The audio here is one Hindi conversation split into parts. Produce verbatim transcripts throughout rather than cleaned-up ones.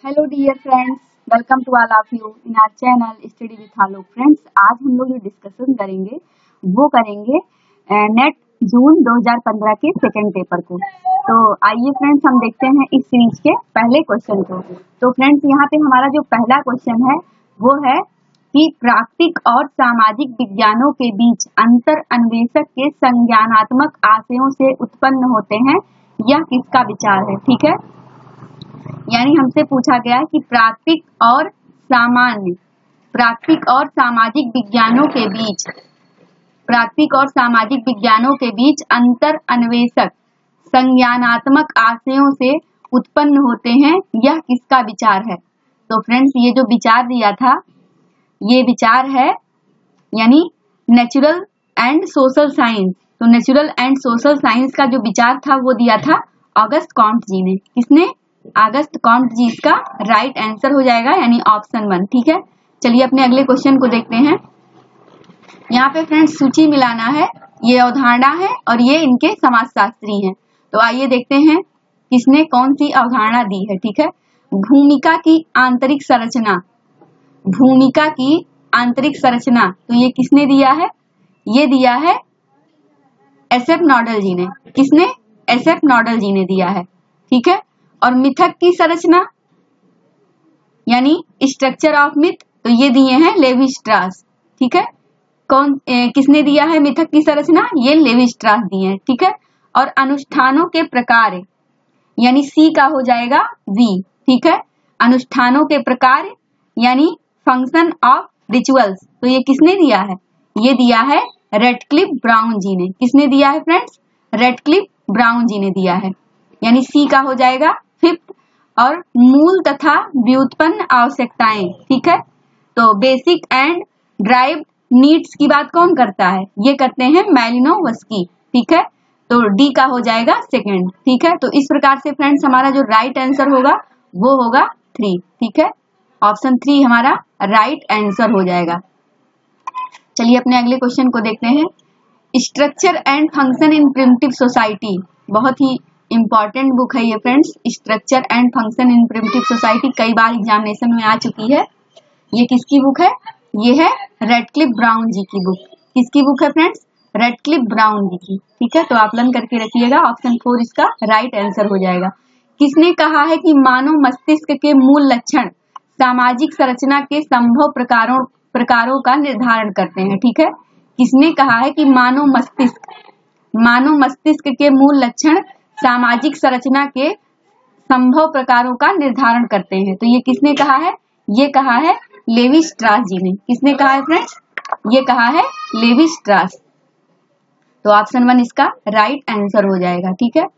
Hello dear friends, welcome to all of you in our channel study with Alok. Friends, आज हम लोग जो डिस्कशन करेंगे वो करेंगे नेट जून दो हज़ार पंद्रह के सेकेंड पेपर को। तो आइए फ्रेंड्स, हम देखते हैं इस सीरीज के पहले क्वेश्चन को। तो फ्रेंड्स, यहाँ पे हमारा जो पहला क्वेश्चन है वो है कि प्राकृतिक और सामाजिक विज्ञानों के बीच अंतर अन्वेषक के संज्ञानात्मक आशयों से उत्पन्न होते हैं, यह किसका विचार है। ठीक है, यानी हमसे पूछा गया है कि प्राकृतिक और सामान्य प्राकृतिक और सामाजिक विज्ञानों के बीच प्राकृतिक और सामाजिक विज्ञानों के बीच अंतर अन्वेषक संज्ञानात्मक आशयों से उत्पन्न होते हैं, यह किसका विचार है। तो फ्रेंड्स, ये जो विचार दिया था ये विचार है यानी नेचुरल एंड सोशल साइंस। तो नेचुरल एंड सोशल साइंस का जो विचार था वो दिया था ऑगस्ट कॉम्ट जी ने। किसने? August Comte ji. इसका राइट आंसर हो जाएगा यानी ऑप्शन वन। ठीक है, चलिए अपने अगले क्वेश्चन को देखते हैं। यहाँ पे फ्रेंड्स सूची मिलाना है, ये अवधारणा है और ये इनके समाजशास्त्री हैं। तो आइए देखते हैं किसने कौन सी अवधारणा दी है। ठीक है, भूमिका की आंतरिक संरचना भूमिका की आंतरिक संरचना तो ये किसने दिया है? ये दिया है एस एफ नोडल जी ने। किसने? एस एफ नोडल जी ने दिया है। ठीक है, और मिथक की संरचना यानी स्ट्रक्चर ऑफ मिथ तो ये दिए हैं लेवी स्ट्रास। ठीक है, कौन ए, किसने दिया है मिथक की संरचना? ये लेवी स्ट्रास दिए हैं। ठीक है, और अनुष्ठानों के प्रकार यानी सी का हो जाएगा वी। ठीक है, अनुष्ठानों के प्रकार यानी फंक्शन ऑफ रिचुअल्स तो ये किसने दिया है? ये दिया है रेडक्लिफ ब्राउन जी ने। किसने दिया है फ्रेंड्स? रेडक्लिफ ब्राउन जी ने दिया है, यानी सी का हो जाएगा फिफ्थ। और मूल तथा व्युत्पन्न आवश्यकताएं। ठीक है, तो बेसिक एंड ड्राइव्ड नीड्स की बात कौन करता है? ये करते हैं मैलिनोवस्की। ठीक है, तो डी का हो जाएगा सेकंड। ठीक है, तो इस प्रकार से फ्रेंड्स हमारा जो राइट आंसर होगा वो होगा थ्री। ठीक है, ऑप्शन थ्री हमारा राइट आंसर हो जाएगा। चलिए अपने अगले क्वेश्चन को देखते हैं। Structure and function in primitive society, बहुत ही इंपॉर्टेंट बुक है ये friends. Structure and function in primitive society कई बार एग्जामिनेशन में आ चुकी है। ये किसकी बुक है? ये है रेडक्लिफ ब्राउन जी की बुक। किसकी बुक है फ्रेंड्स? रेडक्लिफ ब्राउन जी की। ठीक है, तो आप लर्न करके रखिएगा। ऑप्शन फोर इसका राइट आंसर हो जाएगा। किसने कहा है कि मानव मस्तिष्क के मूल लक्षण सामाजिक संरचना के संभव प्रकारों प्रकारों का निर्धारण करते हैं? ठीक है, किसने कहा है कि मानव मस्तिष्क मानव मस्तिष्क के मूल लक्षण सामाजिक संरचना के संभव प्रकारों का निर्धारण करते हैं? तो ये किसने कहा है? ये कहा है लेवी स्ट्रास जी ने। किसने कहा है फ्रेंड्स? ये कहा है लेवी स्ट्रास। तो ऑप्शन वन इसका राइट आंसर हो जाएगा। ठीक है,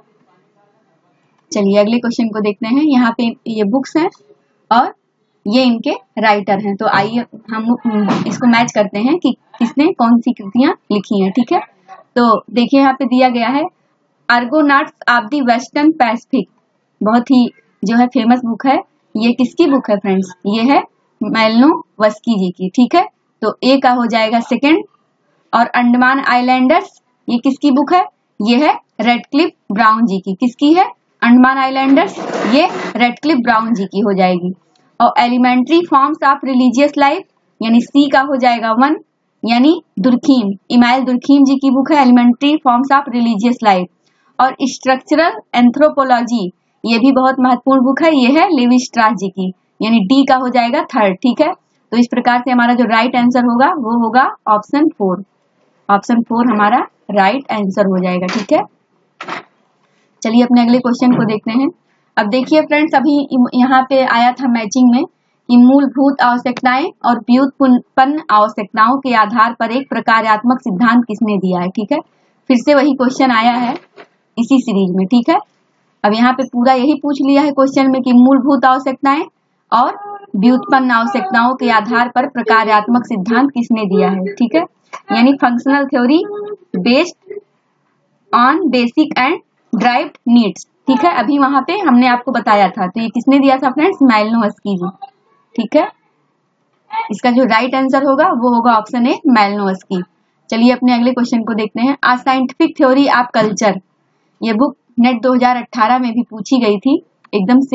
चलिए अगले क्वेश्चन को देखते हैं। यहाँ पे ये बुक्स हैं और ये इनके राइटर हैं। तो आइए हम इसको मैच करते हैं कि किसने कौन सी कृतियां लिखी हैं। ठीक है, तो देखिए यहाँ पे दिया गया है Argonauts of the western Pacific, बहुत ही जो है फेमस बुक है। ये किसकी बुक है फ्रेंड्स? ये है मैलिनोवस्की जी की। ठीक है, तो ए का हो जाएगा सेकंड। और अंडमान आइलैंडर्स ये किसकी बुक है? ये है रेडक्लिफ ब्राउन जी की। किसकी है? अंडमान आइलैंडर्स ये रेडक्लिफ ब्राउन जी की हो जाएगी। और elementary forms of religious life यानी सी का हो जाएगा वन, यानी दुर्खीम इमाइल दुर्खीम जी की बुक है elementary forms of religious life. और स्ट्रक्चरल एंथ्रोपोलॉजी ये भी बहुत महत्वपूर्ण बुक है, ये है लेवी स्ट्रास जी की, यानी डी का हो जाएगा थर्ड। ठीक है, तो इस प्रकार से हमारा जो राइट आंसर होगा वो होगा ऑप्शन फोर। ऑप्शन फोर हमारा राइट आंसर हो जाएगा। ठीक है, चलिए अपने अगले क्वेश्चन को देखते हैं। अब देखिए फ्रेंड्स, अभी यहाँ पे आया था मैचिंग में कि मूलभूत आवश्यकताएं और व्युत्पन्न आवश्यकताओं के आधार पर एक प्रकार्यात्मक सिद्धांत किसने दिया है। ठीक है, फिर से वही क्वेश्चन आया है इसी सीरीज में। ठीक है, अब यहाँ पे पूरा यही पूछ लिया है क्वेश्चन में कि मूलभूत आवश्यकताएं और व्युत्पन्न आवश्यकताओं के आधार पर प्रकार्यात्मक सिद्धांत किसने दिया है। ठीक है, यानी functional theory based on basic and derived needs. ठीक है, अभी वहां पे हमने आपको बताया था। तो ये किसने दिया था फ्रेंड्स? मैलिनोवस्की जी। ठीक है, इसका जो राइट आंसर होगा वो होगा ऑप्शन ए मैलिनोवस्की। चलिए अपने अगले क्वेश्चन को देखते हैं। A scientific theory of culture, ये बुक नेट दो हज़ार अठारह में भी पूछी गई थी, एकदम सेम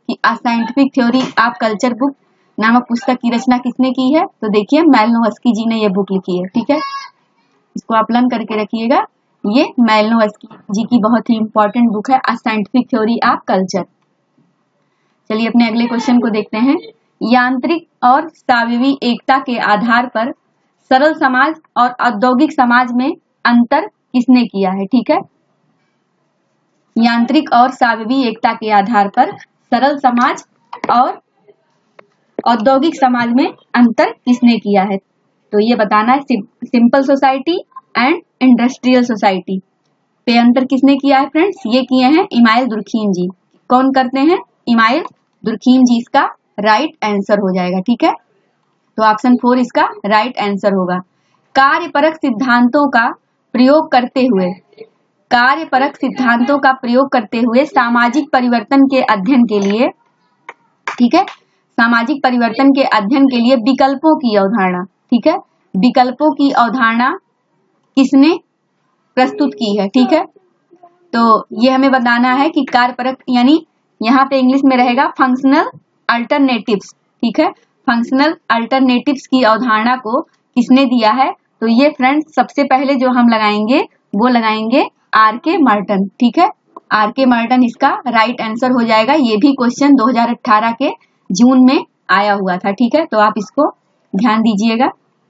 कि a scientific theory of culture book नामक पुस्तक की रचना किसने की है? तो देखिए मालिनोव्स्की जी ने ये बुक लिखी है। ठीक है, इसको आप लर्न करके रखिएगा। ये मालिनोव्स्की जी की बहुत ही इंपॉर्टेंट बुक है, a scientific theory of culture. चलिए अपने अगले क्वेश्चन को देखते हैं। यांत्रिक और सावयवी एकता के आधार पर सरल समाज और औद्योगिक समाज में अंतर किसने किया है? ठीक है, यांत्रिक और सावयवी एकता के आधार पर सरल समाज और औद्योगिक समाज में अंतर किसने किया है? तो ये बताना है। Simple society and industrial society पे अंतर किसने किया है फ्रेंड्स? ये किए हैं इमाइल दुर्खीम जी। कौन करते हैं? इमाइल दुर्खीम जी इसका राइट आंसर हो जाएगा। ठीक है, तो ऑप्शन फोर इसका राइट आंसर होगा। कार्यपरक सिद्धांतों का प्रयोग करते हुए कार्यपरक सिद्धांतों का प्रयोग करते हुए सामाजिक परिवर्तन के अध्ययन के लिए, ठीक है, सामाजिक परिवर्तन के अध्ययन के लिए विकल्पों की अवधारणा, ठीक है, विकल्पों की अवधारणा किसने प्रस्तुत की है? ठीक है, तो ये हमें बताना है कि कार्यपरक यानी यहाँ पे इंग्लिश में रहेगा फंक्शनल अल्टरनेटिव्स। ठीक है, फंक्शनल अल्टरनेटिव्स की अवधारणा को किसने दिया है? तो ये फ्रेंड्स सबसे पहले जो हम लगाएंगे वो लगाएंगे आर के मार्टन। ठीक है, आर के मार्टन इसका राइट आंसर हो जाएगा। ये भी क्वेश्चन दो हज़ार अठारह के जून में आया हुआ था। ठीक है, तो आप इसको ध्यान दीजिएगा।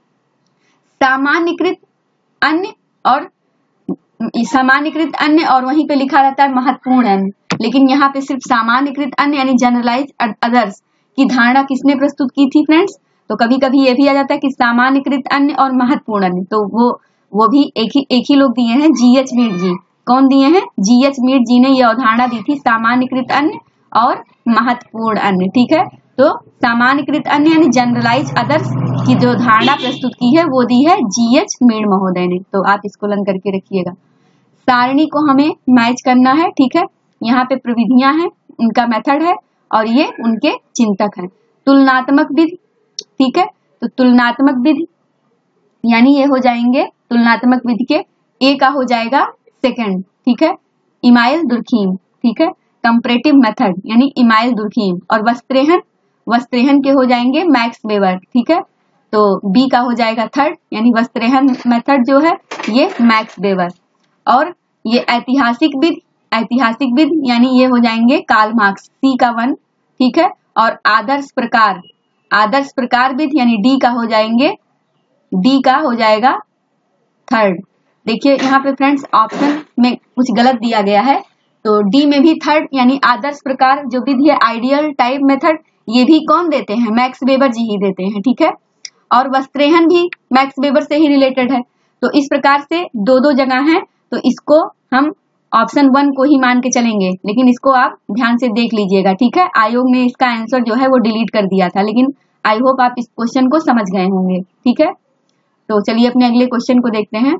सामान्यकृत अन्य और सामान्यकृत अन्य और वहीं पे लिखा रहता है महत्वपूर्ण अन्य, लेकिन यहाँ पे सिर्फ सामान्यकृत अन्य यानी जनरलाइज अदर्स की धारणा किसने प्रस्तुत की थी फ्रेंड्स? तो कभी कभी ये भी आ जाता है कि सामान्यकृत अन्य और महत्वपूर्ण अन्य, तो वो वो भी एक ही एक ही लोग दिए हैं, जी एच मीड जी। कौन दिए हैं? जी एच मीड जी ने ये अवधारणा दी थी सामान्यकृत अन्य और महत्वपूर्ण अन्य। ठीक है, तो सामान्यकृत अन्य यानी जनरलाइज अदर्स की जो धारणा प्रस्तुत की है वो दी है जी एच मीड महोदय ने। तो आप इसको लर्न करके रखिएगा। सारणी को हमें मैच करना है। ठीक है, यहाँ पे प्रविधियां हैं, उनका मेथड है और ये उनके चिंतक हैं। तुलनात्मक विधि, ठीक है, तो तुलनात्मक विधि यानी ये हो जाएंगे तुलनात्मक विधि के ए का हो जाएगा सेकंड। ठीक है, इमाइल दुर्खीम। ठीक है, कंपैरेटिव मेथड यानी इमाइल दुर्खीम। और वस्त्रेहन वस्त्रेहन के हो जाएंगे मैक्स वेबर। ठीक है, तो बी का हो जाएगा थर्ड यानी वस्त्रेहन मेथड जो है ये मैक्स वेबर। और ये ऐतिहासिक विधि ऐतिहासिक विधि यानी ये हो जाएंगे कार्ल मार्क्स, सी का वन। ठीक है, और आदर्श प्रकार आदर्श प्रकार विधि यानी डी का हो जाएंगे डी का हो जाएगा थर्ड। देखिए यहाँ पे फ्रेंड्स ऑप्शन में कुछ गलत दिया गया है, तो डी में भी थर्ड यानी आदर्श प्रकार जो विधि है आइडियल टाइप मेथड, ये भी कौन देते हैं? मैक्स वेबर जी ही देते हैं। ठीक है, और वस्त्रेहन भी मैक्स वेबर से ही रिलेटेड है। तो इस प्रकार से दो दो जगह है, तो इसको हम ऑप्शन वन को ही मान के चलेंगे, लेकिन इसको आप ध्यान से देख लीजिएगा। ठीक है, आयोग ने इसका आंसर जो है वो डिलीट कर दिया था, लेकिन आई होप आप इस क्वेश्चन को समझ गए होंगे। ठीक है, तो चलिए अपने अगले क्वेश्चन को देखते हैं।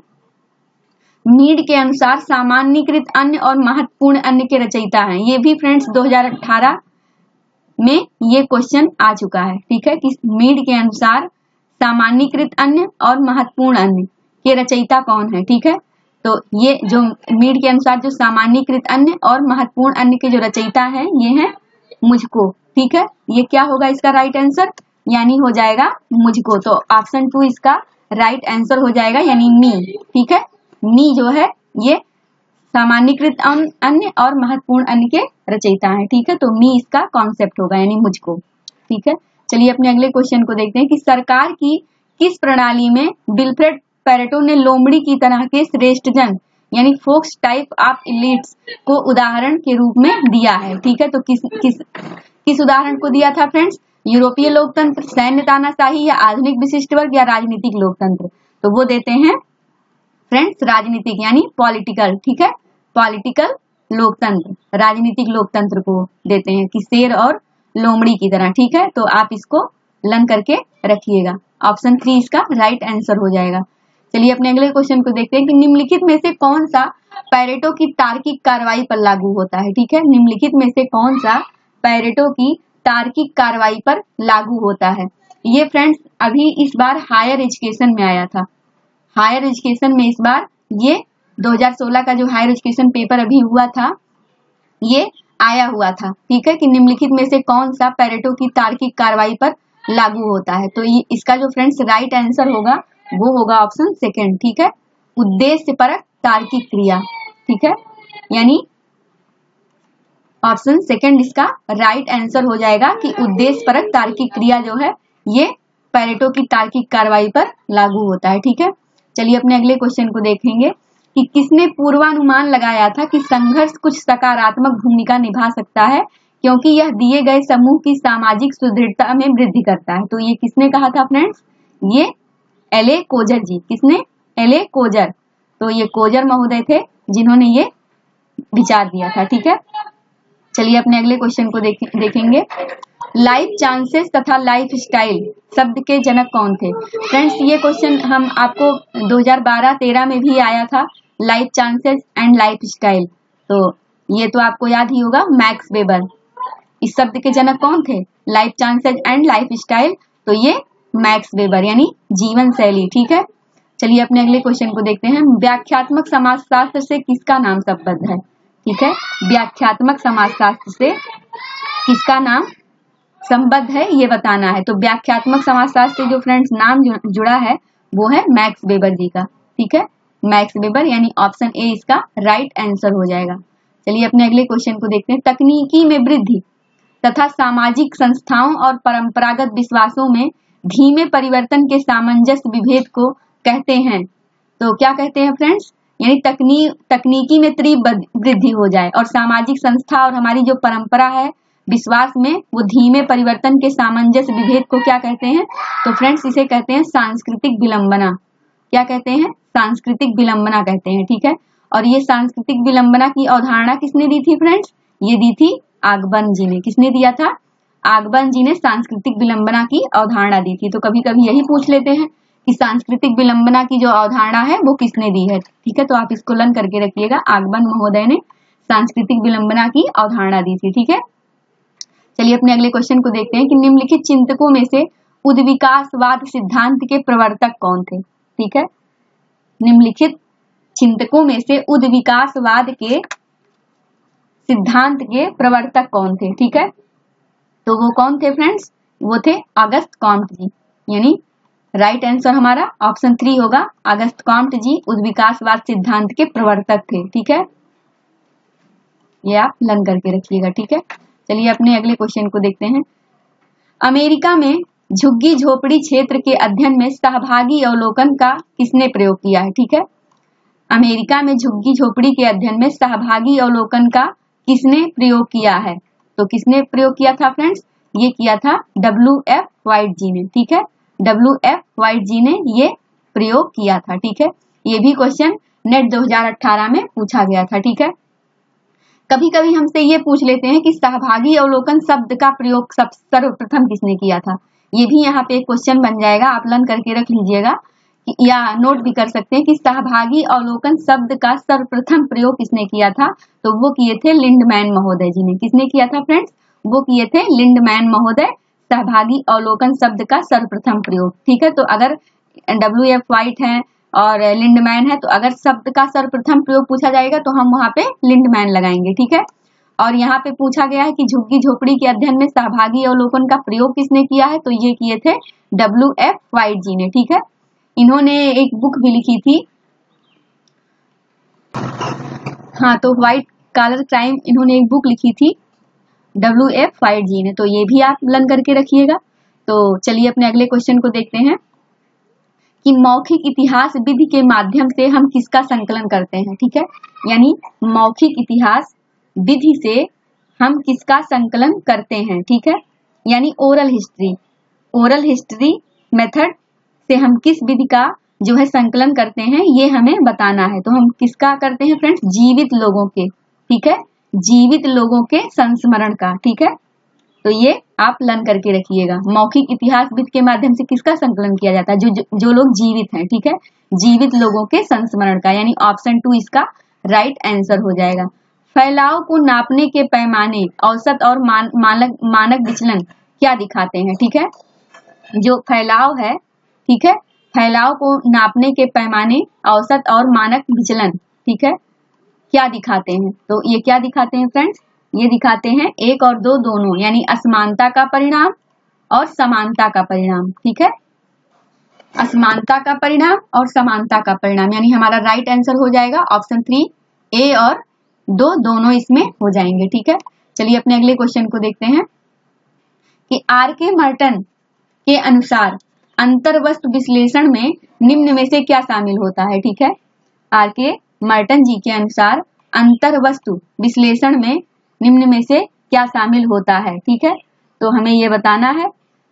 मीड के अनुसार सामान्यकृत अन्य और महत्वपूर्ण अन्य के रचयिता हैं। ये भी फ्रेंड्स दो हज़ार अठारह में ये क्वेश्चन आ चुका है। ठीक है, कि मीड के अनुसार सामान्यकृत अन्य और महत्वपूर्ण अन्य के रचयिता कौन है? ठीक है, तो ये जो मीड के अनुसार जो सामान्यकृत अन्य और महत्वपूर्ण अन्य के जो रचयिता हैं ये हैं मुझको। ठीक है, ये क्या होगा इसका राइट आंसर? यानी हो जाएगा मुझको। तो ऑप्शन टू इसका राइट आंसर हो जाएगा यानी मी। ठीक है, मी जो है ये सामान्यकृत अन्य और महत्वपूर्ण अन्य के रचयिता हैं। ठीक है, तो मी इसका कॉन्सेप्ट होगा यानी मुझको। ठीक है, चलिए अपने अगले क्वेश्चन को देखते हैं कि सरकार की किस प्रणाली में विल्फ्रेड पेरेटो ने लोमड़ी की तरह के श्रेष्ठ जन यानी फोक्स टाइप ऑफ इलीट्स को उदाहरण के रूप में दिया है? ठीक है, तो किस किस किस उदाहरण को दिया था फ्रेंड्स? यूरोपीय लोकतंत्र, सैन्य तानाशाही या आधुनिक विशिष्ट वर्ग या राजनीतिक लोकतंत्र? तो वो देते हैं फ्रेंड्स राजनीतिक यानी पॉलिटिकल। ठीक है, पॉलिटिकल लोकतंत्र, राजनीतिक लोकतंत्र को देते हैं कि शेर और लोमड़ी की तरह। ठीक है, तो आप इसको लर्न करके रखिएगा। ऑप्शन थ्री इसका राइट आंसर हो जाएगा। चलिए अपने अगले क्वेश्चन को देखते हैं कि निम्नलिखित में से कौन सा पेरेटो की तार्किक कार्रवाई पर लागू होता है? ठीक है, निम्नलिखित में से कौन सा पेरेटो की तार्किक कार्रवाई पर लागू होता है? ये फ्रेंड्स अभी इस बार हायर एजुकेशन में आया था। हायर एजुकेशन में इस बार ये दो हज़ार सोलह का जो हायर एजुकेशन पेपर अभी हुआ था, ये आया हुआ था, ठीक है, कि निम्नलिखित में से कौन सा पेरेटो की तार्किक कार्रवाई पर लागू होता है। तो ये इसका जो फ्रेंड्स राइट आंसर होगा वो होगा ऑप्शन सेकेंड, ठीक है, उद्देश्य परक तार्किक क्रिया, ठीक है, यानी ऑप्शन सेकेंड इसका राइट आंसर हो जाएगा कि उद्देश्य परक तार्किक क्रिया जो है ये पेरेटो की तार्किक कार्रवाई पर लागू होता है, ठीक है। चलिए अपने अगले क्वेश्चन को देखेंगे कि किसने पूर्वानुमान लगाया था कि संघर्ष कुछ सकारात्मक भूमिका निभा सकता है क्योंकि यह दिए गए समूह की सामाजिक सुदृढ़ता में वृद्धि करता है। तो ये किसने कहा था फ्रेंड्स, ये एले कोजर जी, किसने, एले कोजर। तो ये कोजर महोदय थे जिन्होंने ये विचार दिया था, ठीक है। चलिए अपने अगले क्वेश्चन को देखें, देखेंगे लाइफ चांसेस तथा लाइफ स्टाइल शब्द के जनक कौन थे। फ्रेंड्स ये क्वेश्चन हम आपको दो हज़ार बारह तेरह में भी आया था, life chances and life style. तो ये तो आपको याद ही होगा, मैक्स वेबर। इस शब्द के जनक कौन थे, life chances and life style, तो ये मैक्स वेबर यानी जीवन शैली, ठीक है। चलिए अपने अगले क्वेश्चन को देखते हैं, व्याख्यात्मक समाजशास्त्र से किसका नाम संबद्ध है, ठीक है, व्याख्यात्मक समाजशास्त्र से किसका नाम संबद्ध है ये बताना है। तो व्याख्यात्मक समाजशास्त्र से जो फ्रेंड्स नाम जुड़ा है वो है मैक्स वेबर जी का, ठीक है, मैक्स वेबर यानी ऑप्शन ए इसका राइट आंसर हो जाएगा। चलिए अपने अगले क्वेश्चन को देखते हैं, तकनीकी में वृद्धि तथा सामाजिक संस्थाओं और परंपरागत विश्वासों में धीमे परिवर्तन के सामंजस्य विभेद को कहते हैं। तो क्या कहते हैं फ्रेंड्स, यानी तकनी तकनीकी में तीव्र वृद्धि हो जाए और सामाजिक संस्था और हमारी जो परंपरा है विश्वास में वो धीमे परिवर्तन के सामंजस्य विभेद को क्या कहते हैं, तो फ्रेंड्स इसे कहते हैं सांस्कृतिक विलंबना। क्या कहते हैं, सांस्कृतिक विलंबना कहते हैं, ठीक है। और ये सांस्कृतिक विलंबना की अवधारणा किसने दी थी फ्रेंड्स, ये दी थी आगबन जी ने। किसने दिया था, आगबन जी ने सांस्कृतिक विलंबना की अवधारणा दी थी। तो कभी कभी यही पूछ लेते हैं कि सांस्कृतिक विलंबना की जो अवधारणा है वो किसने दी है, ठीक है। तो आप इसको लर्न करके रखिएगा, आगबन महोदय ने सांस्कृतिक विलंबना की अवधारणा दी थी, ठीक है। चलिए अपने अगले क्वेश्चन को देखते हैं कि निम्नलिखित चिंतकों में से उद्विकासवाद सिद्धांत के प्रवर्तक कौन थे, ठीक है। निम्नलिखित चिंतकों में से उद्विकासवाद के सिद्धांत के प्रवर्तक कौन थे, ठीक है। तो वो कौन थे फ्रेंड्स, वो थे ऑगस्ट कॉम्ट जी, यानी राइट आंसर हमारा ऑप्शन थ्री होगा, ऑगस्ट कॉम्ट जी उद्विकासवाद सिद्धांत के प्रवर्तक थे, ठीक है। ये आप लर्न करके रखिएगा, ठीक है। चलिए अपने अगले क्वेश्चन को देखते हैं, अमेरिका में झुग्गी झोपड़ी क्षेत्र के अध्ययन में सहभागी अवलोकन का किसने प्रयोग किया है, ठीक है। अमेरिका में झुग्गी झोपड़ी के अध्ययन में सहभागी अवलोकन का किसने प्रयोग किया है, तो किसने प्रयोग किया था फ्रेंड्स, ये किया था डब्ल्यू एफ वाइट जी ने, ठीक है, डब्ल्यू एफ वाइट जी ने ये प्रयोग किया था, ठीक है। ये भी क्वेश्चन नेट दो हज़ार अठारह में पूछा गया था, ठीक है। कभी कभी हमसे ये पूछ लेते हैं कि सहभागी अवलोकन शब्द का प्रयोग सर्वप्रथम किसने किया था, ये भी यहाँ पे एक क्वेश्चन बन जाएगा, आप लर्न करके रख लीजिएगा या नोट भी कर सकते हैं कि सहभागी अवलोकन शब्द का सर्वप्रथम प्रयोग किसने किया था, तो वो किए थे लिंडमैन महोदय जी ने। किसने किया था फ्रेंड्स, वो किए थे लिंडमैन महोदय, सहभागी अवलोकन शब्द का सर्वप्रथम प्रयोग, ठीक है। तो अगर डब्ल्यू एफ वाइट है और लिंडमैन है, तो अगर शब्द का सर्वप्रथम प्रयोग पूछा जाएगा तो हम वहां पे लिंडमैन लगाएंगे, ठीक है। और यहाँ पे पूछा गया है कि झुग्गी झोपड़ी के अध्ययन में सहभागी अवलोकन का प्रयोग किसने किया है, तो ये किए थे डब्ल्यू एफ वाइट जी ने, ठीक है। इन्होंने एक बुक भी लिखी थी, हाँ, तो व्हाइट कॉलर क्राइम, इन्होंने एक बुक लिखी थी डब्ल्यू एफ वाइट जी ने, तो ये भी आप लर्न करके रखिएगा। तो चलिए अपने अगले क्वेश्चन को देखते हैं कि मौखिक इतिहास विधि के माध्यम से हम किसका संकलन करते हैं, ठीक है, यानी मौखिक इतिहास विधि से हम किसका संकलन करते हैं, ठीक है, यानी oral history, oral history method से हम किस विधि का जो है संकलन करते हैं ये हमें बताना है। तो हम किसका करते हैं फ्रेंड्स, जीवित लोगों के, ठीक है, जीवित लोगों के संस्मरण का, ठीक है। तो ये आप लर्न करके रखिएगा, मौखिक इतिहास विधि के माध्यम से किसका संकलन किया जाता है, जो जो, जो लोग जीवित हैं, ठीक है, जीवित लोगों के संस्मरण का, यानी ऑप्शन टू इसका राइट आंसर हो जाएगा। फैलाव को नापने के पैमाने औसत और मान, मानक मानक विचलन क्या दिखाते हैं, ठीक है। जो फैलाव है, ठीक है, फैलाव को नापने के पैमाने औसत और मानक विचलन, ठीक है, क्या दिखाते हैं, तो ये क्या दिखाते हैं फ्रेंड्स, ये दिखाते हैं एक और दो दोनों, यानी असमानता का परिणाम और समानता का परिणाम। ठीक है, असमानता का परिणाम और समानता का परिणाम, यानी हमारा राइट आंसर हो जाएगा ऑप्शन थ्री, ए और दो दोनों इसमें हो जाएंगे। ठीक है, चलिए अपने अगले क्वेश्चन को देखते हैं कि आर के मर्टन के अनुसार अंतर्वस्तु विश्लेषण में निम्न में से क्या शामिल होता है। ठीक है, आर के मर्टन जी के अनुसार अंतर्वस्तु विश्लेषण में निम्न में से क्या शामिल होता है। ठीक है, तो हमें ये बताना है।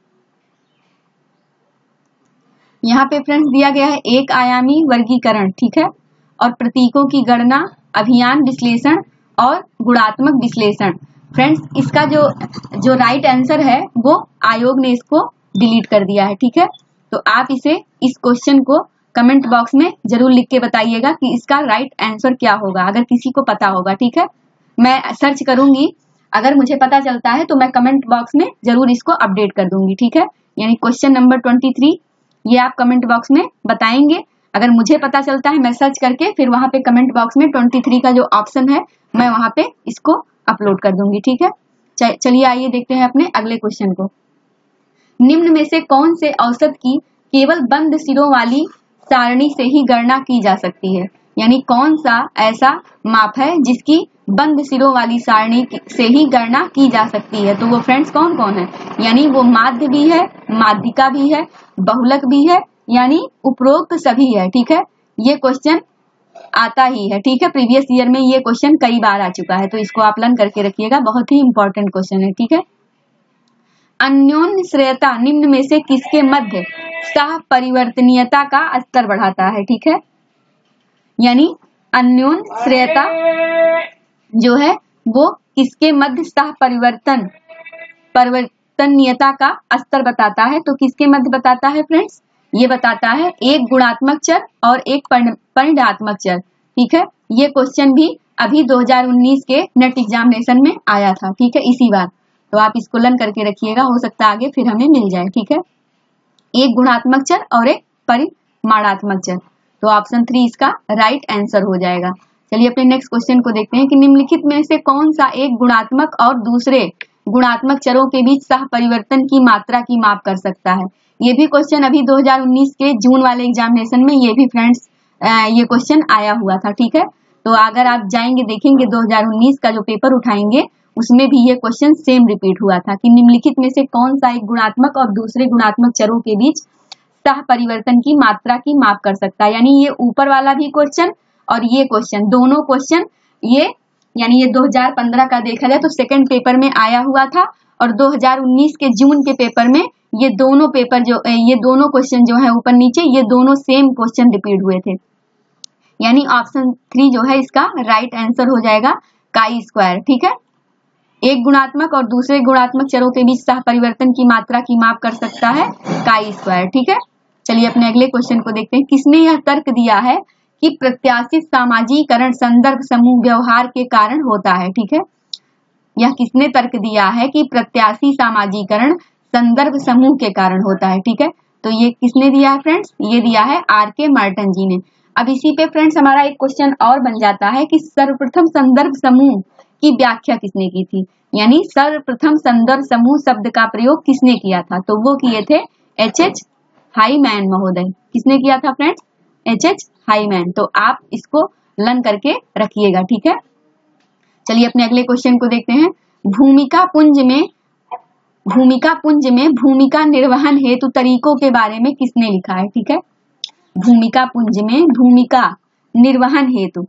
यहाँ पे फ्रेंड्स दिया गया है एक आयामी वर्गीकरण। ठीक है, और प्रतीकों की गणना, अभियान विश्लेषण और गुणात्मक विश्लेषण। फ्रेंड्स इसका जो जो राइट आंसर है वो आयोग ने इसको डिलीट कर दिया है। ठीक है, तो आप इसे इस क्वेश्चन को कमेंट बॉक्स में जरूर लिख के बताइएगा कि इसका राइट आंसर क्या होगा, अगर किसी को पता होगा। ठीक है, मैं सर्च करूंगी, अगर मुझे पता चलता है तो मैं कमेंट बॉक्स में जरूर इसको अपडेट कर दूंगी। ठीक है, यानी क्वेश्चन नंबर ट्वेंटी थ्री ये आप कमेंट बॉक्स में बताएंगे। अगर मुझे पता चलता है मैं सर्च करके फिर वहां पे कमेंट बॉक्स में ट्वेंटी थ्री का जो ऑप्शन है मैं वहां पे इसको अपलोड कर दूंगी। ठीक है, चलिए आइए देखते हैं अपने अगले क्वेश्चन को। निम्न में से कौन से औसत की केवल बंद सिरों वाली सारणी से ही गणना की जा सकती है, यानी कौन सा ऐसा माप है जिसकी बंद सिरों वाली सारणी से ही गणना की जा सकती है। तो वो फ्रेंड्स कौन कौन है, यानी वो माध्य भी है, माध्यिका भी है, बहुलक भी है, यानी उपरोक्त सभी है। ठीक है, ये क्वेश्चन आता ही है। ठीक है, प्रीवियस ईयर में ये क्वेश्चन कई बार आ चुका है, तो इसको आप लर्न करके रखिएगा, बहुत ही इंपॉर्टेंट क्वेश्चन है। ठीक है, अन्योन्य श्रेयता निम्न में से किसके मध्य सह परिवर्तनीयता का स्तर बढ़ाता है। ठीक है, यानी अन्योन्य श्रेयता जो है वो किसके मध्य सह परिवर्तन परिवर्तनीयता का स्तर बताता है। तो किसके मध्य बताता है फ्रेंड्स, ये बताता है एक गुणात्मक चर और एक परिमाणात्मक चर। ठीक है, ये क्वेश्चन भी अभी दो हज़ार उन्नीस के नेट एग्जामिनेशन में आया था। ठीक है, इसी बार, तो आप इसको लर्न करके रखिएगा, हो सकता है आगे फिर हमें मिल जाए। ठीक है, एक गुणात्मक चर और एक परिमाणात्मक चर, तो ऑप्शन थ्री इसका राइट आंसर हो जाएगा। चलिए अपने नेक्स्ट क्वेश्चन को देखते हैं कि निम्नलिखित में से कौन सा एक गुणात्मक और दूसरे गुणात्मक चरों के बीच सह परिवर्तन की मात्रा की माप कर सकता है। ये भी क्वेश्चन अभी दो हज़ार उन्नीस के जून वाले एग्जामिनेशन में ये भी फ्रेंड्स ये क्वेश्चन आया हुआ था। ठीक है, तो अगर आप जाएंगे देखेंगे दो हज़ार उन्नीस का जो पेपर उठाएंगे उसमें भी ये क्वेश्चन सेम रिपीट हुआ था कि निम्नलिखित में से कौन सा एक गुणात्मक और दूसरे गुणात्मक चरों के बीच सह परिवर्तन की मात्रा की माप कर सकता है। यानी ये ऊपर वाला भी क्वेश्चन और ये क्वेश्चन, दोनों क्वेश्चन ये यानी ये दो हज़ार पंद्रह का देखा जाए तो सेकंड पेपर में आया हुआ था, और दो हज़ार उन्नीस के जून के पेपर में ये दोनों पेपर जो ये दोनों क्वेश्चन जो है ऊपर नीचे ये दोनों सेम क्वेश्चन रिपीट हुए थे। यानी ऑप्शन थ्री जो है इसका राइट आंसर हो जाएगा काई स्क्वायर। ठीक है, एक गुणात्मक और दूसरे गुणात्मक चरों के बीच सह परिवर्तन की मात्रा की माप कर सकता है काई स्क्वायर। ठीक है, चलिए अपने अगले क्वेश्चन को देखते हैं। किसने यह तर्क दिया है कि प्रत्याशित सामाजिकरण संदर्भ समूह व्यवहार के कारण होता है। ठीक है, यह किसने तर्क दिया है कि प्रत्याशी सामाजिकरण संदर्भ समूह के कारण होता है। ठीक है, तो ये किसने दिया है फ्रेंड्स, ये दिया है आर के मर्टन जी ने। अब इसी पे फ्रेंड्स हमारा एक क्वेश्चन और बन जाता है कि सर्वप्रथम संदर्भ समूह की व्याख्या किसने की थी, यानी सर्वप्रथम संदर्भ समूह शब्द का प्रयोग किसने किया था। तो वो किए थे एच एच हाईमैन महोदय। किसने किया था फ्रेंड्स, एच एच हाईमैन। तो आप इसको लर्न करके रखिएगा। ठीक है, चलिए अपने अगले क्वेश्चन को देखते हैं। भूमिका पुंज में भूमिका पुंज में भूमिका निर्वहन हेतु तरीकों के बारे में किसने लिखा है। ठीक है, भूमिका पुंज में भूमिका निर्वहन हेतु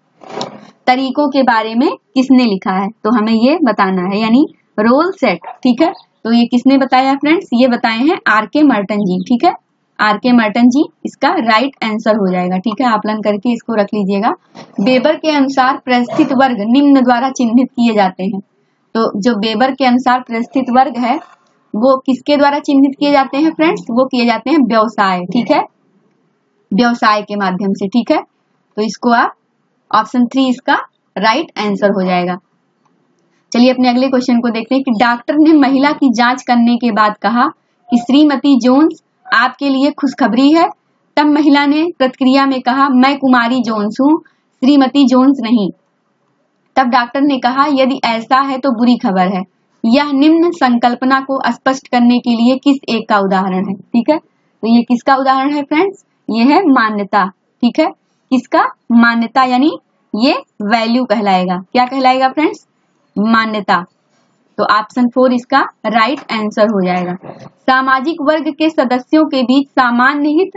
तरीकों के बारे में किसने लिखा है, तो हमें ये बताना है, यानी रोल सेट। ठीक है, तो ये किसने बताया फ्रेंड्स, ये बताए हैं आर के मर्टन जी। ठीक है, आर के मर्टन जी इसका राइट आंसर हो जाएगा। ठीक है, आप लर्न करके इसको रख लीजिएगा। वेबर के अनुसार परिस्थित वर्ग निम्न द्वारा चिन्हित किए जाते हैं। तो जो वेबर के अनुसार परिस्थित वर्ग है वो किसके द्वारा चिन्हित किए जाते हैं फ्रेंड्स, वो किए जाते हैं व्यवसाय। ठीक है, व्यवसाय के माध्यम से। ठीक है, तो इसको आप ऑप्शन थ्री इसका राइट आंसर हो जाएगा। चलिए अपने अगले क्वेश्चन को देखते हैं कि डॉक्टर ने महिला की जांच करने के बाद कहा कि श्रीमती जोन्स आपके लिए खुशखबरी है। तब महिला ने प्रतिक्रिया में कहा मैं कुमारी जोन्स हूँ, श्रीमती जोन्स नहीं। तब डॉक्टर ने कहा, यदि ऐसा है तो बुरी खबर है। यह निम्न संकल्पना को स्पष्ट करने के लिए किस एक का उदाहरण है? ठीक है, तो ये किसका उदाहरण है फ्रेंड्स? ये है मान्यता। ठीक है, किसका? मान्यता, यानी ये वैल्यू कहलाएगा। क्या कहलाएगा फ्रेंड्स? मान्यता। तो ऑप्शन फोर इसका राइट आंसर हो जाएगा। सामाजिक वर्ग के सदस्यों के बीच सामान्य हित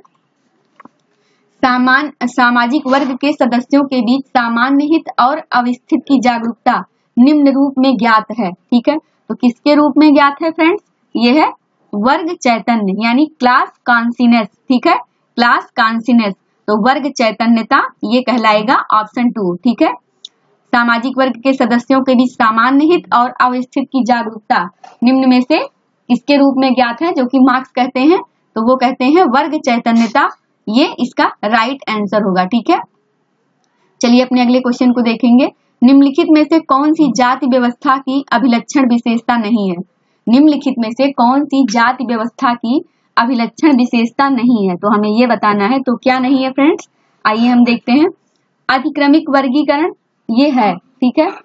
सामान सामाजिक वर्ग के सदस्यों के बीच सामान्य हित और अवस्थित की जागरूकता निम्न रूप में ज्ञात है। ठीक है, तो किसके रूप में ज्ञात है फ्रेंड्स? ये है वर्ग चैतन्य, यानी क्लास कॉन्सियस। ठीक है, क्लास कॉन्सियस, तो वर्ग चैतन्यता ये कहलाएगा ऑप्शन टू। ठीक है, सामाजिक वर्ग के सदस्यों के बीच सामान्य हित और अवस्थित की जागरूकता निम्न में से किसके रूप में ज्ञात है, जो कि मार्क्स कहते हैं, तो वो कहते हैं वर्ग चैतन्यता। ये इसका राइट आंसर होगा। ठीक है, चलिए अपने अगले क्वेश्चन को देखेंगे। निम्नलिखित में से कौन सी जाति व्यवस्था की अभिलक्षण विशेषता नहीं है? निम्नलिखित में से कौन सी जाति व्यवस्था की अभिलक्षण विशेषता नहीं है? तो हमें ये बताना है, तो क्या नहीं है फ्रेंड्स? आइए हम देखते हैं। अधिक्रमिक वर्गीकरण ये है। ठीक है,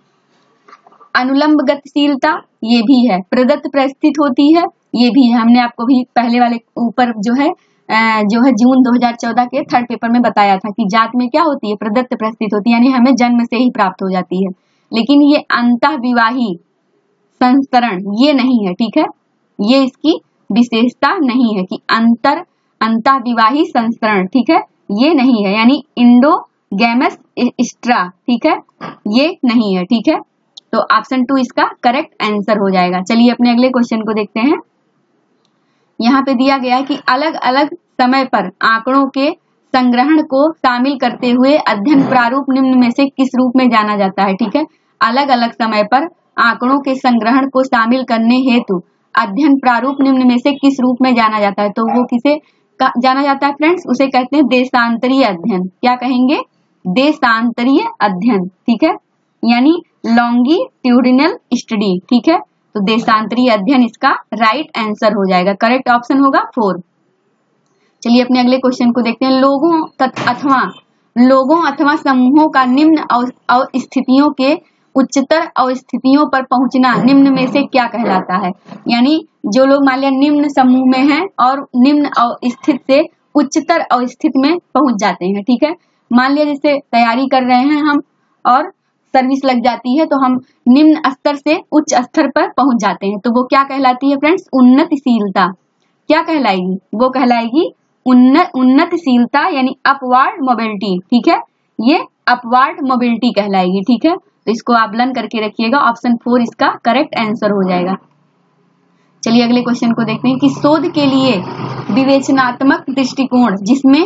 अनुलंब गतिशीलता ये भी है। प्रदत्त परिस्थिति होती है, ये भी है। हमने आपको भी पहले वाले ऊपर जो है जो है जून दो हज़ार चौदह के थर्ड पेपर में बताया था कि जात में क्या होती है? प्रदत्त परिस्थिति होती है, यानी हमें जन्म से ही प्राप्त हो जाती है। लेकिन ये अंतःविवाही संस्करण ये नहीं है। ठीक है, ये इसकी विशेषता नहीं है कि अंतर अंतःविवाही संस्करण, ठीक है, ये नहीं है, यानी इंडोगैमस स्ट्रा, ठीक है, ये नहीं है। ठीक है, तो ऑप्शन टू इसका करेक्ट आंसर हो जाएगा। चलिए अपने अगले क्वेश्चन को देखते हैं। यहाँ पे दिया गया है कि अलग अलग समय पर आंकड़ों के संग्रहण को शामिल करते हुए अध्ययन प्रारूप निम्न में से किस रूप में जाना जाता है? ठीक है, अलग अलग समय पर आंकड़ों के संग्रहण को शामिल करने हेतु अध्ययन प्रारूप निम्न में से किस रूप में जाना जाता है? तो वो किसे जाना जाता है फ्रेंड्स? उसे कहते हैं देशांतरीय अध्ययन। क्या कहेंगे? देशांतरीय अध्ययन। ठीक है, यानी लॉन्गिट्यूडिनल स्टडी। ठीक है, तो देशांतरीय अध्ययन इसका राइट आंसर हो जाएगा। करेक्ट ऑप्शन होगा फोर। चलिए अपने अगले क्वेश्चन को देखते हैं। लोगों अथवा लोगों अथवा समूहों का निम्न स्थितियों के उच्चतर अवस्थितियों पर पहुंचना निम्न में से क्या कहलाता है? यानी जो लोग मान लिया निम्न समूह में हैं और निम्न स्थित से उच्चतर अवस्थित में पहुंच जाते हैं। ठीक है, मान लिया जैसे तैयारी कर रहे हैं हम और सर्विस लग जाती है, तो हम निम्न स्तर से उच्च स्तर पर पहुंच जाते हैं, तो वो क्या कहलाती है फ्रेंड्स? उन्नतिशीलता। क्या कहलाएगी? वो कहलाएगी उन्नत उन्नतिशीलता, यानी अपवार्ड मोबिलिटी। ठीक है, ये अपवार्ड मोबिलिटी कहलाएगी। ठीक है, तो इसको आप लर्न करके रखिएगा। ऑप्शन फोर इसका करेक्ट आंसर हो जाएगा। चलिए अगले क्वेश्चन को देखते हैं कि शोध के लिए विवेचनात्मक दृष्टिकोण जिसमें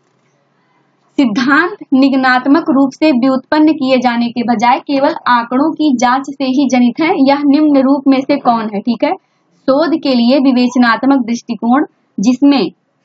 सिद्धांत निगमनात्मक रूप से व्युत्पन्न किए जाने के बजाय केवल आंकड़ों की जांच से ही जनित है, यह निम्न रूप में से कौन है? ठीक है, शोध के लिए विवेचनात्मक दृष्टिकोण जिसमें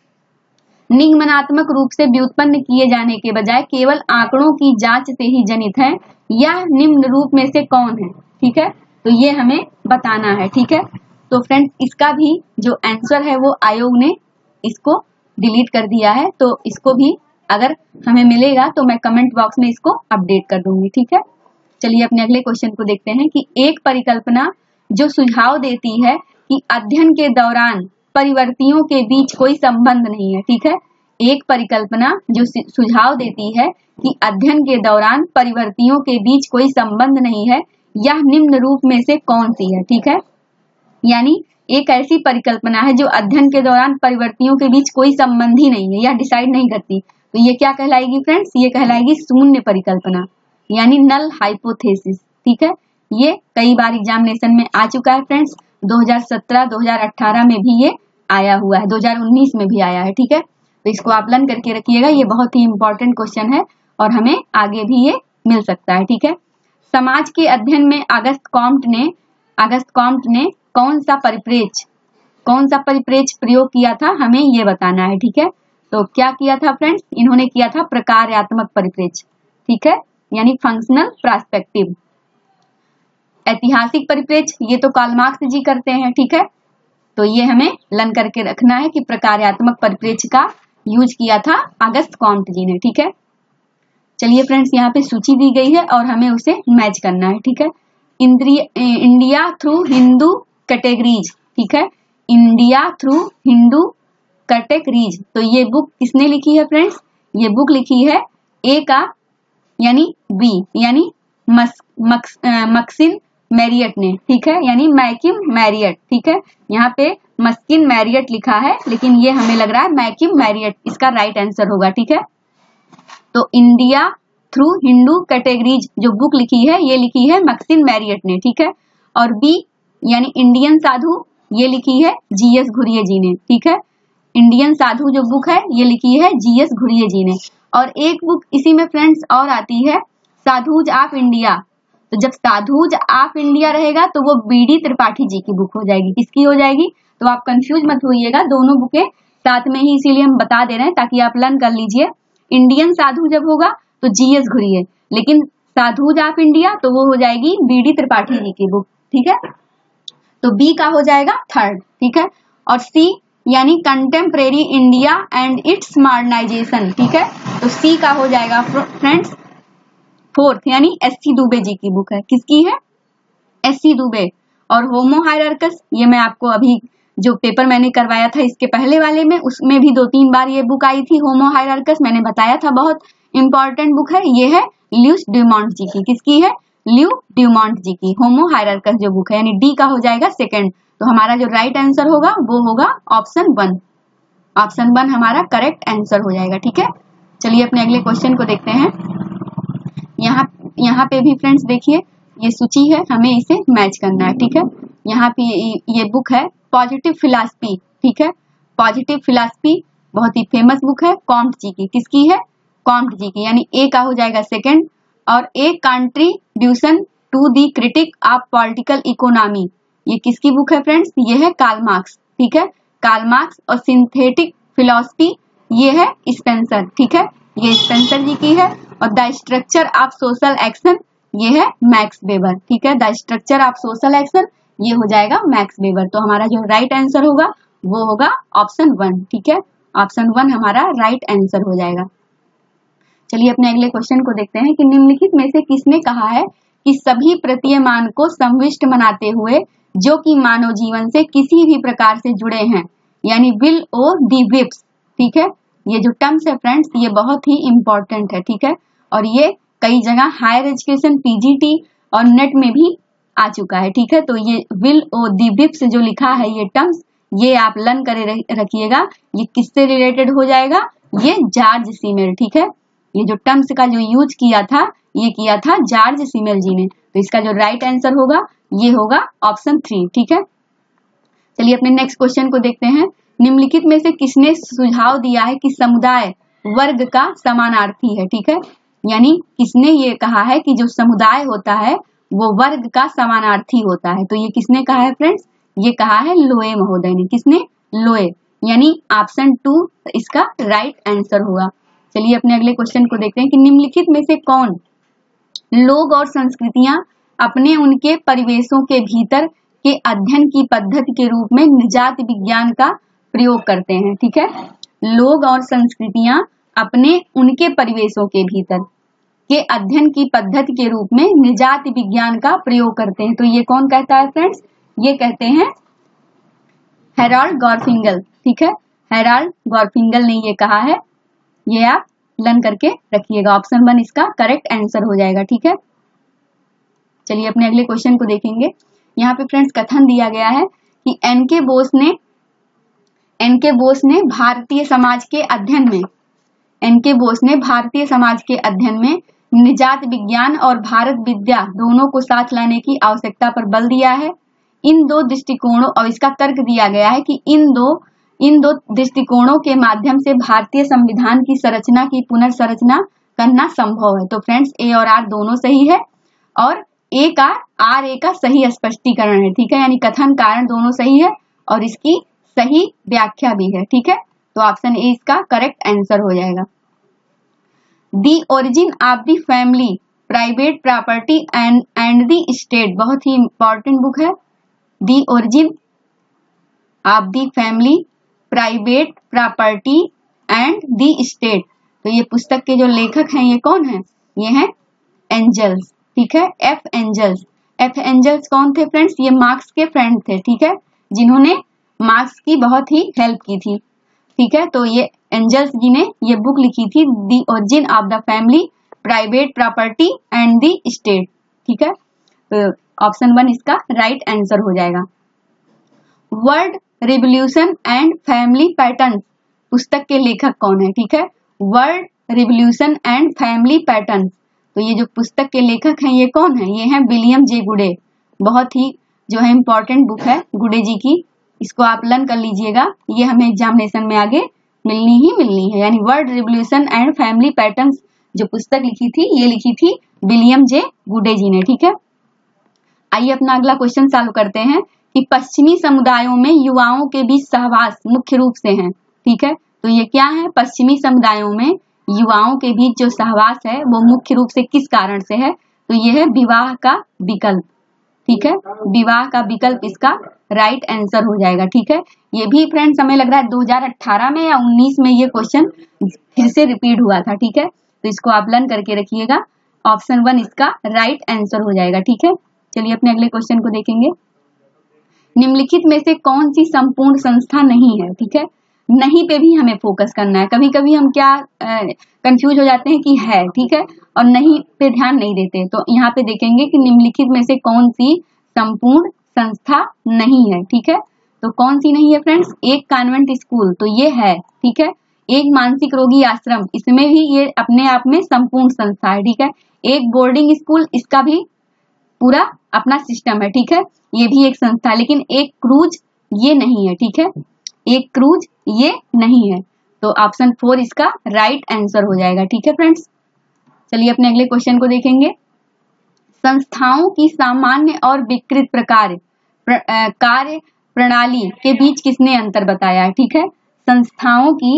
निगमनात्मक रूप से व्युत्पन्न किए जाने के बजाय केवल आंकड़ों की जांच से ही जनित है, यह निम्न रूप में से कौन है? ठीक है, तो ये हमें बताना है। ठीक है, तो फ्रेंड्स इसका भी जो आंसर है वो आयोग ने इसको डिलीट कर दिया है, तो इसको भी अगर हमें मिलेगा तो मैं कमेंट बॉक्स में इसको अपडेट कर दूंगी। ठीक है, चलिए अपने अगले क्वेश्चन को देखते हैं कि एक परिकल्पना जो सुझाव देती है कि अध्ययन के दौरान परिवर्तियों के बीच कोई संबंध नहीं है। ठीक है, एक परिकल्पना जो सुझाव देती है कि अध्ययन के दौरान परिवर्तियों के बीच कोई संबंध नहीं है, यह निम्न रूप में से कौन सी है? ठीक है, यानी एक ऐसी परिकल्पना है जो अध्ययन के दौरान परिवर्तियों के बीच कोई संबंध ही नहीं है या डिसाइड नहीं करती, तो ये क्या कहलाएगी फ्रेंड्स? ये कहलाएगी शून्य परिकल्पना, यानी नल हाइपोथेसिस। ठीक है, ये कई बार एग्जामिनेशन में आ चुका है फ्रेंड्स, दो हज़ार सत्रह, दो हज़ार अठारह में भी ये आया हुआ है, दो हज़ार उन्नीस में भी आया है। ठीक है, तो इसको आप लर्न करके रखिएगा, ये बहुत ही इंपॉर्टेंट क्वेश्चन है और हमें आगे भी ये मिल सकता है। ठीक है, समाज के अध्ययन में अगस्त कॉम्ट ने अगस्त कॉम्ट ने कौन सा परिप्रेक्ष्य कौन सा परिप्रेक्ष्य प्रयोग किया था, हमें ये बताना है। ठीक है, तो क्या किया था फ्रेंड्स? इन्होंने किया था प्रकार्यात्मक परिप्रेक्ष्य। ठीक है, यानी फंक्शनल पर्सपेक्टिव। ऐतिहासिक परिप्रेक्ष्य ये तो कार्ल मार्क्स जी करते हैं। ठीक है, तो ये हमें लर्न करके रखना है कि प्रकार्यात्मक परिप्रेक्ष्य का यूज किया था अगस्त कॉम्ट जी ने। ठीक है, चलिए फ्रेंड्स, यहाँ पे सूची दी गई है और हमें उसे मैच करना है, ठीक है। इंडिया थ्रू हिंदू कैटेगरीज, ठीक है, इंडिया थ्रू हिंदू कैटेगरीज। तो ये बुक किसने लिखी है फ्रेंड्स? ये बुक लिखी है ए का यानी बी यानी मस, मक्स, मक्सिन मैरियट ने, ठीक है, यानी मैकिम मैरियट, ठीक है। यहाँ पे मस्किन मैरियट लिखा है लेकिन ये हमें लग रहा है मैकिम मैरियट इसका राइट आंसर होगा, ठीक है। तो इंडिया थ्रू हिंदू कैटेगरीज जो बुक लिखी है ये लिखी है मक्सिन मैरियट ने, ठीक है। और बी यानी इंडियन साधु ये लिखी है जीएस घुरिये जी ने, ठीक है। इंडियन साधु जो बुक है ये लिखी है जीएस घुरिये जी ने। और एक बुक इसी में फ्रेंड्स और आती है साधुज ऑफ इंडिया। तो जब साधुज ऑफ इंडिया रहेगा तो वो बीडी त्रिपाठी जी की बुक हो जाएगी। किसकी हो जाएगी? तो आप कंफ्यूज मत होइएगा, दोनों बुकें साथ में ही इसीलिए हम बता दे रहे हैं ताकि आप लर्न कर लीजिए। इंडियन साधु जब होगा तो जीएस घुरिये, लेकिन साधुज ऑफ इंडिया तो वो हो जाएगी बीडी त्रिपाठी जी की बुक, ठीक है। तो बी का हो जाएगा थर्ड, ठीक है। और सी यानी contemporary India and its modernization, ठीक है। तो सी का हो जाएगा फ्रेंड्स फोर्थ यानी एससी दुबे जी की बुक है। किसकी है? एससी दुबे। और होमो हायरार्कस ये मैं आपको अभी जो पेपर मैंने करवाया था इसके पहले वाले में उसमें भी दो तीन बार ये बुक आई थी। होमो हायरार्कस मैंने बताया था बहुत इंपॉर्टेंट बुक है। ये है ल्यूस ड्यूमॉन्ट जी की। किसकी है? ल्यू ड्यूमॉन्ट जी की होमो हायरार्कस जो बुक है, यानी डी का हो जाएगा सेकंड। तो हमारा जो राइट आंसर होगा वो होगा ऑप्शन वन। ऑप्शन वन हमारा करेक्ट आंसर हो जाएगा, ठीक है। चलिए अपने अगले क्वेश्चन को देखते हैं। यहाँ यहाँ पे भी फ्रेंड्स देखिए ये सूची है, हमें इसे मैच करना है, ठीक है। यहाँ पे ये बुक है पॉजिटिव फिलॉसफी, ठीक है। पॉजिटिव फिलॉसफी बहुत ही फेमस बुक है कॉम्ट जी की। किसकी है? कॉम्ट जी की, यानी ए का हो जाएगा सेकंड। और a contribution to the critique of political economy ये किसकी बुक है फ्रेंड्स? ये है कार्ल मार्क्स, ठीक है। Karl Marx. और सिंथेटिक फिलॉसफी ये है स्पेंसर, ठीक है, ये स्पेंसर जी की है। और the structure of social action ये है मैक्स वेबर, ठीक है। The structure of social action ये हो जाएगा मैक्स वेबर। तो हमारा जो राइट आंसर होगा वो होगा ऑप्शन वन, ठीक है। ऑप्शन वन हमारा राइट आंसर हो जाएगा। चलिए अपने अगले क्वेश्चन को देखते हैं कि निम्नलिखित में से किसने कहा है कि सभी प्रतीयमान को समविष्ट बनाते हुए जो कि मानव जीवन से किसी भी प्रकार से जुड़े हैं, यानी विल ओ दी विप्स, ठीक है। ये जो टर्म्स है फ्रेंड्स ये बहुत ही इंपॉर्टेंट है, ठीक है। और ये कई जगह हायर एजुकेशन पीजीटी और नेट में भी आ चुका है, ठीक है। तो ये विल ओ दी विप्स जो लिखा है ये टर्म्स ये आप लर्न करे रखिएगा। ये किससे रिलेटेड हो जाएगा? ये जॉर्ज सीमेल, ठीक है। ये जो टर्म्स का जो यूज किया था ये किया था जॉर्ज सीमेल जी ने। तो इसका जो राइट आंसर होगा ये होगा ऑप्शन थ्री, ठीक है। चलिए अपने नेक्स्ट क्वेश्चन को देखते हैं। निम्नलिखित में से किसने सुझाव दिया है कि समुदाय वर्ग का समानार्थी है, ठीक है। यानी किसने ये कहा है कि जो समुदाय होता है वो वर्ग का समानार्थी होता है। तो ये किसने कहा है फ्रेंड्स? ये कहा है लोए महोदय ने। किसने? लोए, यानी ऑप्शन टू इसका राइट आंसर होगा। चलिए अपने अगले क्वेश्चन को देखते हैं कि निम्नलिखित में से कौन लोग और संस्कृतियां अपने उनके परिवेशों के भीतर के अध्ययन की पद्धति के रूप में निजात विज्ञान का प्रयोग करते हैं, ठीक है। लोग और संस्कृतियां अपने उनके परिवेशों के भीतर के अध्ययन की पद्धति के रूप में निजात विज्ञान का प्रयोग करते हैं। तो ये कौन कहता है फ्रेंड्स? ये कहते हैं हेराल्ड गॉर्फिंगल, ठीक है। हेराल्ड गॉर्फिंगल ने ये कहा है, ये आप लर्न करके रखिएगा। ऑप्शन वन इसका करेक्ट आंसर हो जाएगा, ठीक है। चलिए अपने अगले क्वेश्चन को देखेंगे। यहाँ पे फ्रेंड्स कथन दिया गया है कि एन के बोस ने एन के बोस ने भारतीय समाज के अध्ययन में एन के बोस ने भारतीय समाज के अध्ययन में निजात विज्ञान और भारत विद्या दोनों को साथ लाने की आवश्यकता पर बल दिया है। इन दो दृष्टिकोणों और इसका तर्क दिया गया है कि इन दो इन दो दृष्टिकोणों के माध्यम से भारतीय संविधान की संरचना की पुनर्संरचना करना संभव है। तो फ्रेंड्स ए और आर दोनों सही है और ए का आर ए का सही स्पष्टीकरण है, ठीक है। यानी कथन कारण दोनों सही है और इसकी सही व्याख्या भी है, ठीक है। तो ऑप्शन ए इसका करेक्ट आंसर हो जाएगा। The origin of the family, private property and and the state, बहुत ही इंपॉर्टेंट बुक है। The origin of the family, private property and the state. तो ये पुस्तक के जो लेखक हैं ये कौन है? ये हैं एंजल्स, ठीक है, एफ एंजल्स। एफ एंजल्स कौन थे फ्रेंड्स? ये मार्क्स के फ्रेंड थे, ठीक है, जिन्होंने मार्क्स की बहुत ही हेल्प की थी, ठीक है। तो ये एंजल्स जी ने ये बुक लिखी थी, the origin of the family, private property and the state, ठीक है। तो ऑप्शन वन इसका राइट आंसर हो जाएगा। World revolution and family patterns पुस्तक के लेखक कौन है? ठीक है, world revolution and family patterns. तो ये जो पुस्तक के लेखक हैं ये कौन है? ये हैं विलियम जे गुडे। बहुत ही जो है इम्पोर्टेंट बुक है गुडे जी की, इसको आप लर्न कर लीजिएगा, ये हमें एग्जामिनेशन में आगे मिलनी ही मिलनी है। यानी world revolution and family patterns जो पुस्तक लिखी थी ये लिखी थी विलियम जे गुडे जी ने, ठीक है। आइए अपना अगला क्वेश्चन चालू करते हैं कि पश्चिमी समुदायों में युवाओं के बीच सहवास मुख्य रूप से है, ठीक है। तो ये क्या है? पश्चिमी समुदायों में युवाओं के बीच जो सहवास है वो मुख्य रूप से किस कारण से है? तो ये है विवाह का विकल्प, ठीक है, विवाह का विकल्प इसका राइट आंसर हो जाएगा, ठीक है। ये भी फ्रेंड्स हमें लग रहा है दो हज़ार अठारह में या उन्नीस में ये क्वेश्चन फिर से रिपीट हुआ था, ठीक है। तो इसको आप लर्न करके रखिएगा, ऑप्शन वन इसका राइट आंसर हो जाएगा, ठीक है। चलिए अपने अगले क्वेश्चन को देखेंगे। निम्नलिखित में से कौन सी संपूर्ण संस्था नहीं है? ठीक है, नहीं पे भी हमें फोकस करना है। कभी कभी हम क्या कंफ्यूज हो जाते हैं कि है, ठीक है, और नहीं पे ध्यान नहीं देते। तो यहाँ पे देखेंगे कि निम्नलिखित में से कौन सी संपूर्ण संस्था नहीं है, ठीक है। तो कौन सी नहीं है फ्रेंड्स? एक कॉन्वेंट स्कूल, तो ये है, ठीक है। एक मानसिक रोगी आश्रम, इसमें भी ये अपने आप में संपूर्ण संस्था है, ठीक है। एक बोर्डिंग स्कूल, इसका भी पूरा अपना सिस्टम है, ठीक है, ये भी एक संस्था है। लेकिन एक क्रूज ये नहीं है, ठीक है, एक क्रूज ये नहीं है। तो ऑप्शन फोर इसका राइट आंसर हो जाएगा, ठीक है फ्रेंड्स। चलिए अपने अगले क्वेश्चन को देखेंगे। संस्थाओं की सामान्य और विकृत प्रकार प्र, आ, कार्य प्रणाली के बीच किसने अंतर बताया है? ठीक है, संस्थाओं की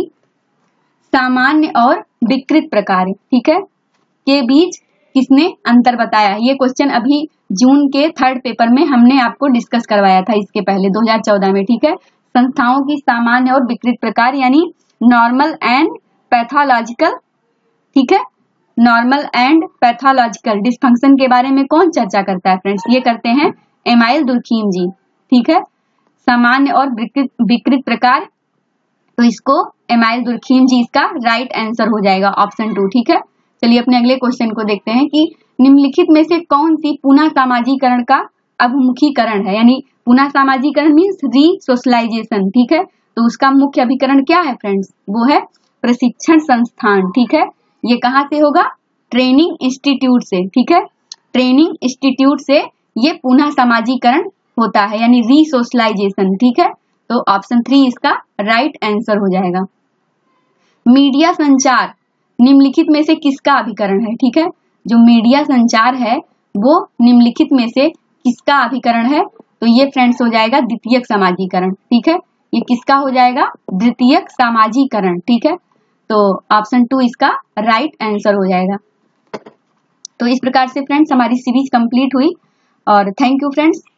सामान्य और विकृत प्रकार, ठीक है, के बीच किसने अंतर बताया? ये क्वेश्चन अभी जून के थर्ड पेपर में हमने आपको डिस्कस करवाया था, इसके पहले दो हज़ार चौदह में, ठीक है। संस्थाओं की सामान्य और विकृत प्रकार यानी नॉर्मल एंड पैथोलॉजिकल, ठीक है, नॉर्मल एंड पैथोलॉजिकल डिस्फंक्शन के बारे में कौन चर्चा करता है फ्रेंड्स? ये करते हैं एमाइल दुर्खीम जी, ठीक है। सामान्य और विकृत विकृत प्रकार, तो इसको एमाइल दुर्खीम जी इसका राइट आंसर हो जाएगा, ऑप्शन टू, ठीक है। चलिए अपने अगले क्वेश्चन को देखते हैं कि निम्नलिखित में से कौन सी पुनः सामाजिकरण का अभिमुखीकरण है? यानी पुनः सामाजिकरण मीन्स री सोशलाइजेशन, ठीक है। तो उसका मुख्य अभिकरण क्या है फ्रेंड्स? वो है प्रशिक्षण संस्थान, ठीक है। ये कहाँ से होगा? ट्रेनिंग इंस्टीट्यूट से, ठीक है, ट्रेनिंग इंस्टीट्यूट से ये पुनः सामाजिकरण होता है, यानी री सोशलाइजेशन, ठीक है। तो ऑप्शन थ्री इसका राइट आंसर हो जाएगा। मीडिया संचार निम्नलिखित में से किसका अभिकरण है? ठीक है, जो मीडिया संचार है वो निम्नलिखित में से किसका अभिकरण है? तो ये फ्रेंड्स हो जाएगा द्वितीयक सामाजिकरण, ठीक है। ये किसका हो जाएगा? द्वितीयक सामाजिकरण, ठीक है। तो ऑप्शन टू इसका राइट आंसर हो जाएगा। तो इस प्रकार से फ्रेंड्स हमारी सीरीज कंप्लीट हुई और थैंक यू फ्रेंड्स।